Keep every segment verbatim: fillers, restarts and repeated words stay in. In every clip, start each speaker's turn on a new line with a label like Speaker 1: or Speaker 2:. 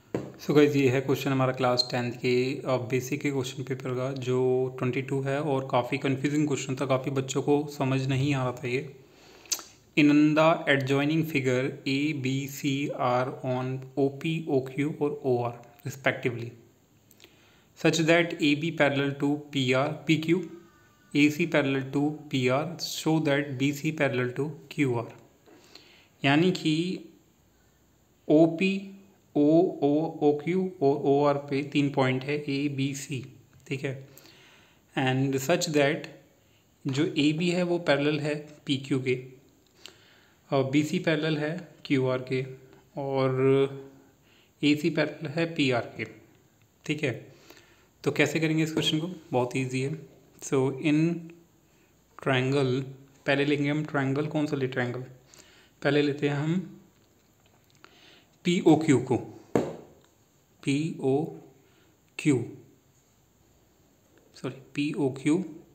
Speaker 1: So guys ये है question हमारा क्लास टेंथ के बेसिक के क्वेश्चन पेपर का जो ट्वेंटी टू है और काफ़ी कंफ्यूजिंग क्वेश्चन था, काफ़ी बच्चों को समझ नहीं आ रहा था ये। In the adjoining figure A B C R on O P O Q और O R respectively such that A B parallel to P R P Q, A C parallel to P R, show that B C parallel to Q R. यानी कि ओ P ओ ओ ओ Q और O are पे तीन point है, ए B सी, ठीक है। And such that जो A B है वो पैरेलल है पी क्यू के और बी सी पैरेलल है क्यू आर के और ए सी पैरेलल है पी आर के, ठीक है। तो कैसे करेंगे इस क्वेश्चन को? बहुत इजी है। सो इन ट्रायंगल पहले लेंगे हम ट्रायंगल, कौन सा ले ट्रायंगल? पहले लेते हैं हम पी ओ क्यू को, P O Q sorry P O Q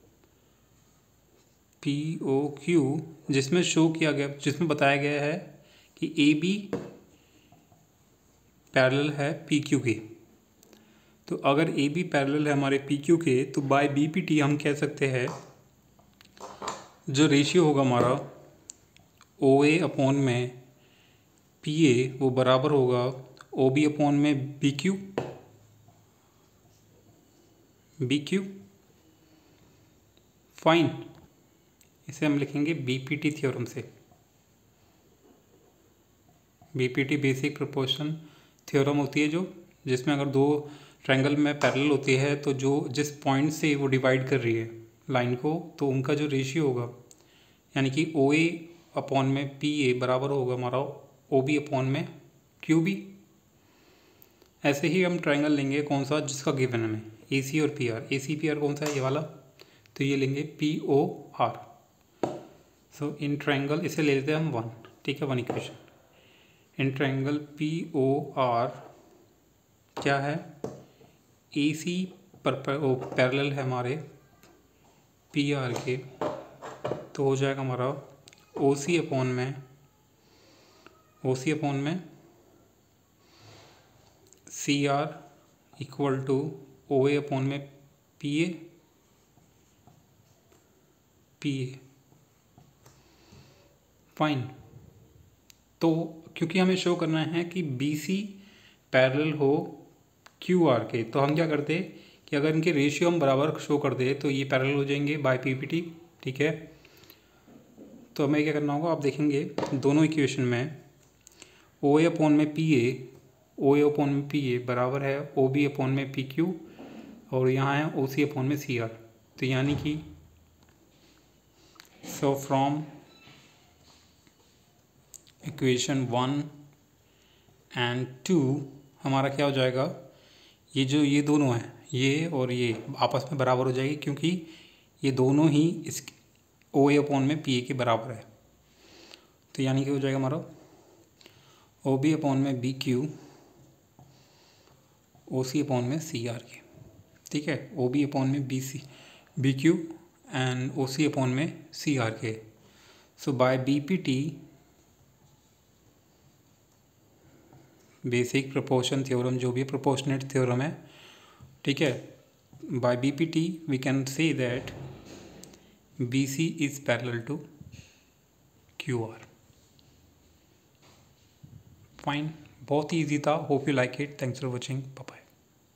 Speaker 1: P O Q जिसमें शो किया गया, जिसमें बताया गया है कि ए बी पैरेलल है पी क्यू के। तो अगर ए बी पैरेलल है हमारे पी क्यू के तो बाय बी पी टी हम कह सकते हैं जो रेशियो होगा हमारा ओ ए अपॉन में पी ए वो बराबर होगा ओ बी अपॉन में B Q B Q fine. इसे हम लिखेंगे बी पी टी थ्योरम से। B P T basic proportion theorem होती है जो जिसमें अगर दो ट्रायंगल में पैरेलल होती है तो जो जिस पॉइंट से वो डिवाइड कर रही है लाइन को तो उनका जो रेशियो होगा यानी कि ओ ए अपॉन में पी ए बराबर होगा हमारा ओ बी अपॉन में क्यू बी। ऐसे ही हम ट्रायंगल लेंगे कौन सा जिसका गिवन है हमें ए सी और P R. A C P R कौन सा है? ये वाला। तो ये लेंगे P O R. So in triangle इसे ले लेते हैं हम वन, ठीक है, one equation. In triangle P O R क्या है? ए सी पर पैरेलल है हमारे पी आर के, तो हो जाएगा हमारा ओ सी अपॉन में ओ सी अपॉन में C R equal to O A upon में P A P A fine. तो क्योंकि हमें शो करना है कि बी सी पैरेलल हो क्यू आर के तो हम क्या करते कि अगर इनके रेशियो हम बराबर शो कर दे तो ये पैरेलल हो जाएंगे बाय पी पी टी, ठीक है। तो हमें क्या करना होगा, आप देखेंगे दोनों इक्वेशन में ओ ए अपॉन में P A O A upon में पी ए बराबर है ओ बी अपॉन में पी क्यू और यहाँ है ओ सी अपॉन में सी आर। तो यानी कि so from equation one and two हमारा क्या हो जाएगा, ये जो ये दोनों हैं ये और ये आपस में बराबर हो जाएगी क्योंकि ये दोनों ही इस ओ ए अपॉन में पी ए के बराबर है। तो यानी कि हो जाएगा हमारा ओ बी अपॉन में B Q O C upon में सी आर के, ठीक है। ओ बी अपॉन में B C B Q and O C upon में सी आर के। So by B P T basic proportion theorem जो भी प्रोपोर्शनेट थ्योरम है, ठीक है, by B P T we can say that B C is parallel to Q R. Fine, बहुत ही easy था। Hope you like it. Thanks for watching. Bye bye.